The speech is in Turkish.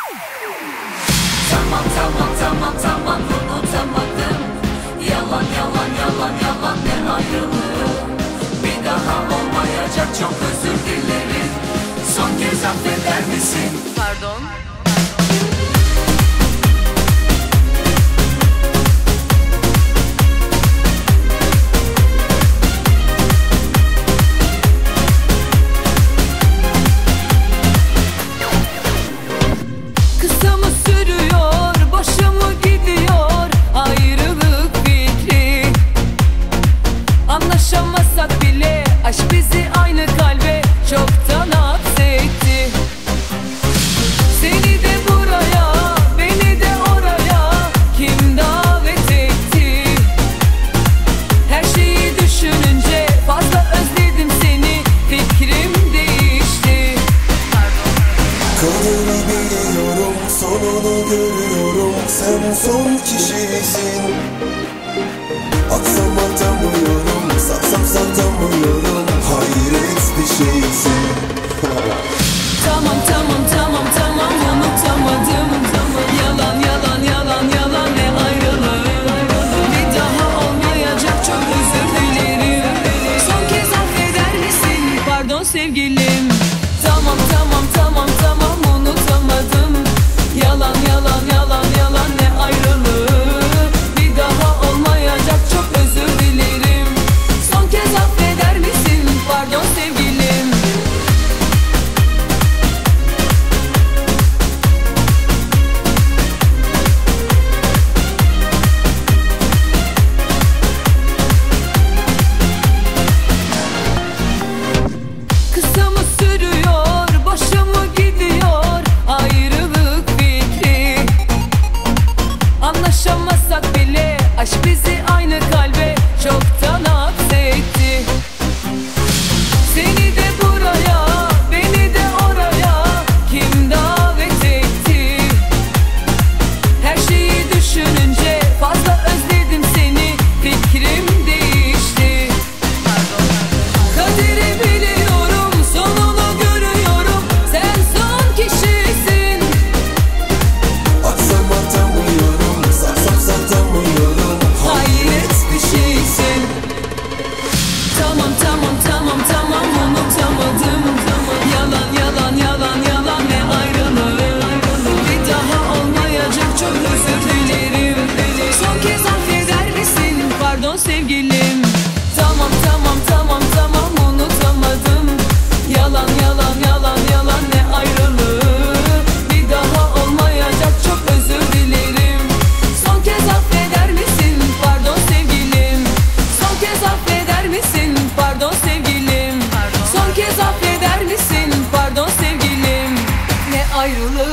Tamam tamam tamam tamam unutamadım. Yalan yalan yalan yalan ne ayrılığı. Bir daha olmayacak, çok özür dilerim. Son kez affeder misin? Pardon. Kısa mı sürüyor, boşa mı gidiyor ayrılık fikri? Anlaşamasak bile aşk bizi aynı kalbe çoktan hapsetti. Seni de buraya, beni de oraya kim davet etti? Her şeyi düşününce fazla özledim seni, fikrim değişti. Kaderi biliyorum, sonunu görüyorum. Sen son kişisin. Atsam atamıyorum, satsam satamıyorum. Hayret bir şeysin. Tamam tamam tamam tamam unutamadım. Yalan yalan yalan yalan ne ayrılığı. Bir daha olmayacak, çok özür dilerim. Son kez affeder misin? Pardon sevgilim. Tamam tamam tamam tamam unutamadım. Yalan yalan yalan yalan ne ayrılığı. Bir daha olmayacak, çok özür dilerim. Son kez affeder misin? Pardon sevgilim. Kısa mı sürüyor, boşa mı gidiyor ayrılık fikri? Anlaşamasak bile aşk bizi aynı kalbe çoktan hapsetti. Seni de buraya, beni de oraya kim davet etti? Her şeyi düşününce fazla özledim seni, fikrim değişti. Kaderi biliyorum, sonunu görüyorum. Sen son kişisin. Atsam atamıyorum, satsam satamıyorum. Hayret bir şeysin. Tamam tamam tamam tamam unutamadım. Yalan yalan yalan yalan ne ayrılığı. Bir daha olmayacak, çok özür dilerim. Son kez affeder misin? Pardon sevgilim. Tamam tamam tamam tamam unutamadım. Yalan yalan yalan yalan ne ayrılığı. Bir daha olmayacak, çok özür dilerim. Son kez affeder misin? Pardon sevgilim. Son kez affeder misin? Pardon sevgilim. Son kez affeder misin? Pardon sevgilim. Ne ayrılığı.